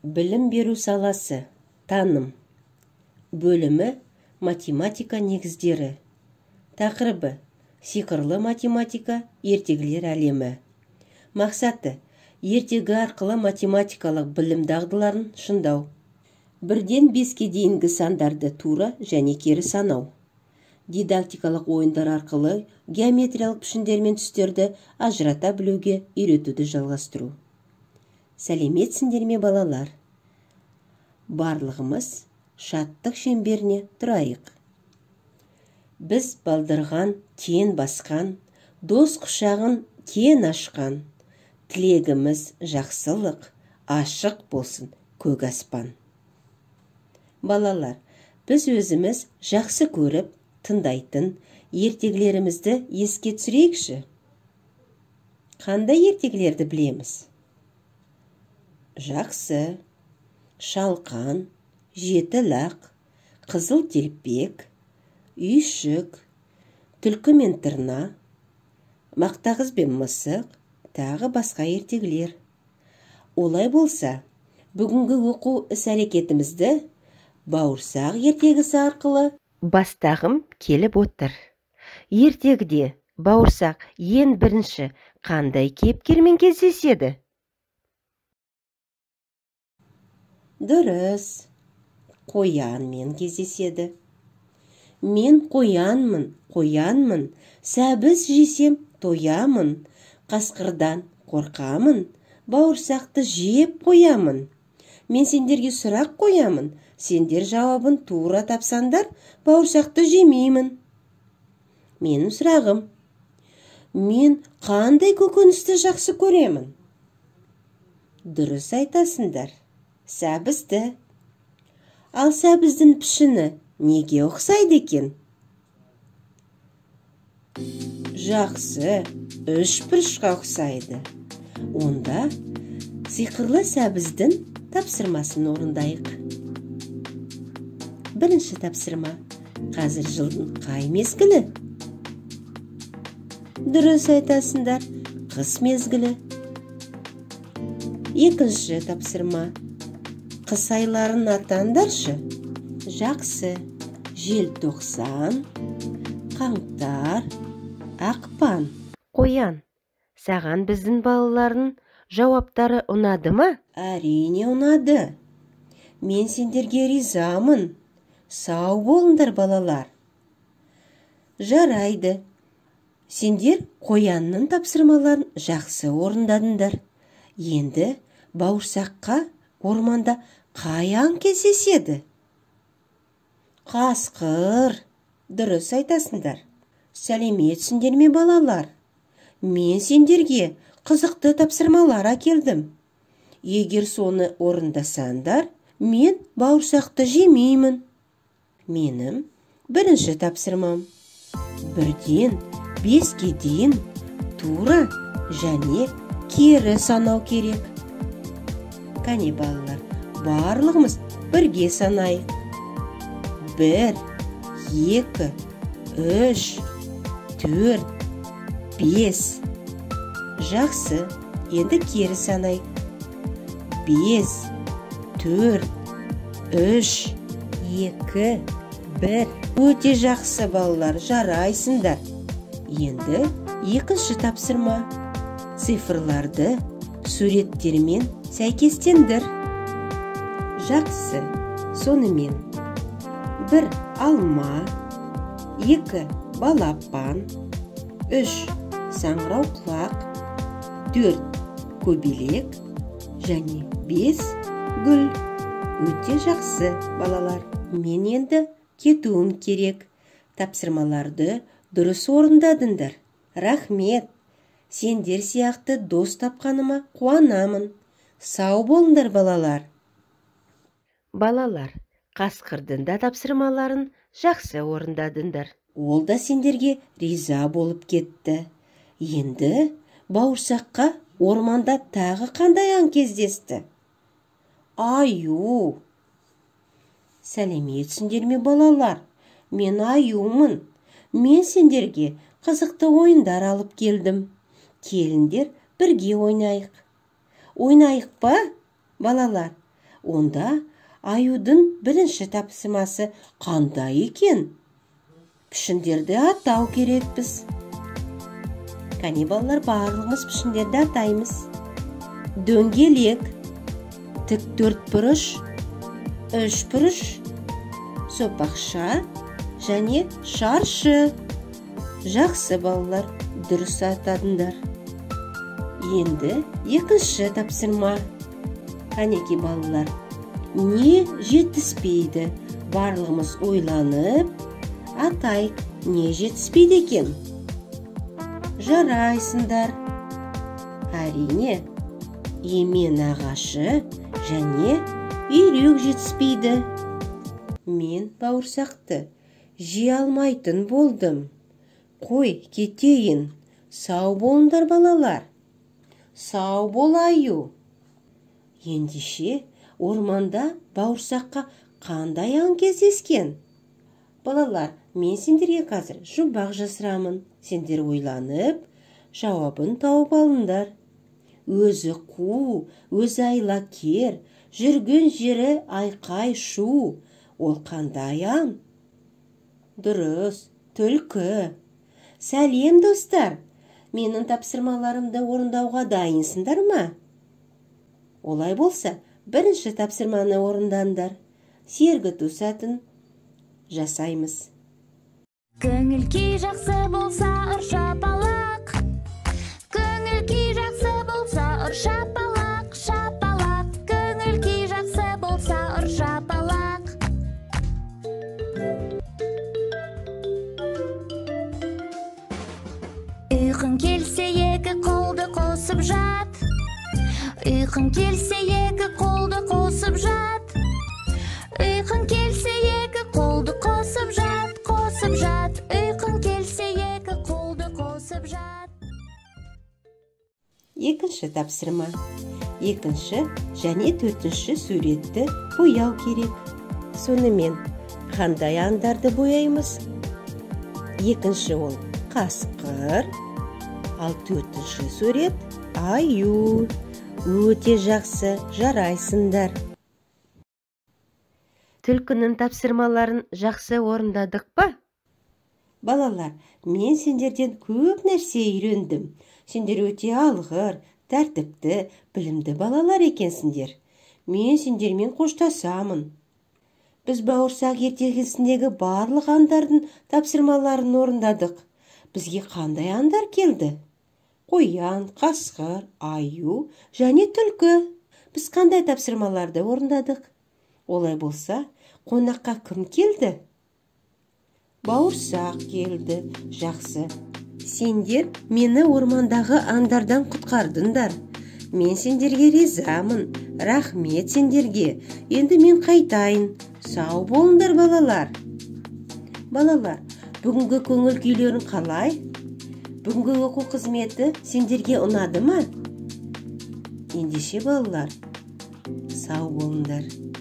Білім беру саласы, таным. Бөлімі математика негіздері. Тақырыбы сиқырлы математика, ертегілер әлемі. Мақсаты ертегі арқылы математикалық білім дағдыларын шыңдау. 1-ден 5-ке дейінгі сандарды тура және кері санау. Дидактикалық ойындар арқылы геометриялық пішіндер мен түстерді ажырата білуге үйретуді жалғастыру. Сәлеметсіңдер ме балалар? Барлығымыз шаттық шеңберіне тұрайық. Біз балдырған, тен басқан, дос құшағын кен ашқан. Тілегіміз жақсылық, ашық болсын көк аспан. Балалар, біз өзіміз жақсы көріп, тыңдайтын ертегілерімізді еске түсірейікші. Қандай ертегілерді білеміз? Жақсы, шалқан, жеті лақ, қызыл телпек, үйшік, түлкі мен тырна, мақтағыз бен мысық, тағы басқа ертегілер. Олай болса, бүгінгі оқу іс-әрекетімізді бауырсақ ертегісі арқылы бастағым келіп отыр. Ертегіде бауырсақ ең бірінші қандай кейіпкермен кездеседі? Дұрыс, қоянмен кездеседі. Мен қоянмын, сәбіз жесем тоямын, қасқырдан қорқамын, бауырсақты жеп қоямын. Мен сендерге сұрақ қоямын, сендер жауабын тура тапсаңдар, бауырсақты жемеймін. Менің сұрағым, мен қандай көкөністі жақсы көремін? Дұрыс айтасыңдар, сәбізді. Ал сәбіздің пішіні неге ұқсайды екен? Жақсы, үшбұрышқа ұқсайды. Онда сиқырлы сәбіздің тапсырмасын орындайық. Бірінші тапсырма. Қазір жылдың қай мезгілі? Дұрыс айтасыңдар, қыс мезгілі. Екінші тапсырма. Қыс айларын атаңдаршы. Жақсы, желтоқсан, қаңтар, ақпан. Қоян, саған біздің балалардың жауаптары ұнады ма? Әрине ұнады. Мен сендерге ризамын. Сау болыңдар балалар. Жарайды. Сендер қоянның тапсырмаларын жақсы орындадыңдар. Енді бауырсаққа орманда қаян кездеседі? Қасқыр. Дұрыс айтасыңдар. Сәлеметсіңдер ме балалар? Мен сендерге қызықты тапсырмалар әкелдім. Егер соны орындасаңдар, мен бауырсақты жемеймін. Менің бірінші тапсырмам. 1-ден 5-ке дейін тура және кері санау керек. Кәне балалар, барлығымыз бірге санайық. 1, 2, 3, 4, 5. Жақсы, енді кері санайық. 5, 4, 3, 2, 1. Өте жақсы балалар, жарайсыңдар. Енді екінші тапсырма. Цифрларды суреттермен сәйкестендір. Жақсы, сонымен 1 алма, 2 балапан, 3 саңырауқұлақ, 4 көбелек және 5 гүл. Өте жақсы балалар. Мен енді кетуім керек. Тапсырмаларды дұрыс орындадыңдар. Рахмет. Сендер сияқты дос тапқаныма қуанамын. Сау болыңдар балалар. Балалар, қасқырдың да тапсырмаларын жақсы орындадыңдар. Ол да сендерге риза болып кетті. Енді бауырсаққа орманда тағы қандай аң кездесті? Аю. Сәлеметсіңдер ме балалар? Мен аюмын. Мен сендерге қызықты ойындар алып келдім. Келіңдер бірге ойнайық. Ойнайық па, балалар? Онда аюдың бірінші тапсырмасы қандай екен? Пішіндерді атау керекпіз. Кәне балалар, барлығымыз пішіндерді атаймыз. Дөңгелек, тіктөртбұрыш, үшбұрыш, сопақша және шаршы. Жақсы балалар, дұрыс атадыңдар. Енді екінші тапсырма. Кәнеки балалар, не жетіспейді? Барлығымыз ойланып атайық, не жетіспейді екен? Жарайсыңдар. Әрине, емен ағашы және үйрек жетіспейді. Мен бауырсақты жей алмайтын болдым. Қой, кетейін. Сау болыңдар балалар. Сау бол аю. Ендеше орманда бауырсаққа қандай аң кездескен? Балалар, мен сендерге қазір жұмбақ жасырамын. Сендер ойланып, жауабын тауып алыңдар. Өзі қу, өзі айлакер, жүрген жері айқай шу. Ол қандай аң? Дұрыс, түлкі. Сәлем достар. Менің тапсырмаларымды орындауға дайынсыңдар ма? Олай болса, бірінші тапсырманы орындаңдар. Сергіту сәтін жасаймыз. Көңіл күй жақсы болса, ұр шапалақ. Көңіл күй жақсы болса, ұр шапалақ, шапалақ. Көңіл күй жақсы болса, ұр шапалақ. Ұйқың келсе, екі қолды қосып жат. Ұйқың келсе, екі қолды қосып жат. Ұйқың келсе, екі қолды қосып жат, қосып жат. Ұйқың келсе, екі қолды қосып жат. Екінші тапсырма. Екінші және төртінші суретті бояу керек. Сонымен қандай аңдарды бояймыз? Екінші ол қасқыр, ал төртінші сурет аю. Өте жақсы, жарайсыңдар. Түлкінің тапсырмаларын жақсы орындадық па? Балалар, мен сендерден көп нәрсе үйрендім. Сендер өте алғыр, тәртіпті, білімді балалар екенсіңдер. Мен сендермен қоштасамын. Біз бауырсақ ертегісіндегі барлық аңдардың тапсырмаларын орындадық. Бізге қандай аңдар келді? Қоян, қасқыр, аю және түлкі. Біз қандай тапсырмаларды орындадық? Олай болса, қонаққа кім келді? Бауырсақ келді. Жақсы. Сендер мені ормандағы аңдардан құтқардыңдар. Мен сендерге ризамын. Рахмет сендерге. Енді мен қайтайын. Сау болыңдар балалар. Балалар, бүгінгі көңіл күйлерің қалай? Бүгінгі оқу қызметі сендерге ұнады ма? Ендеше балалар, сау болыңдар.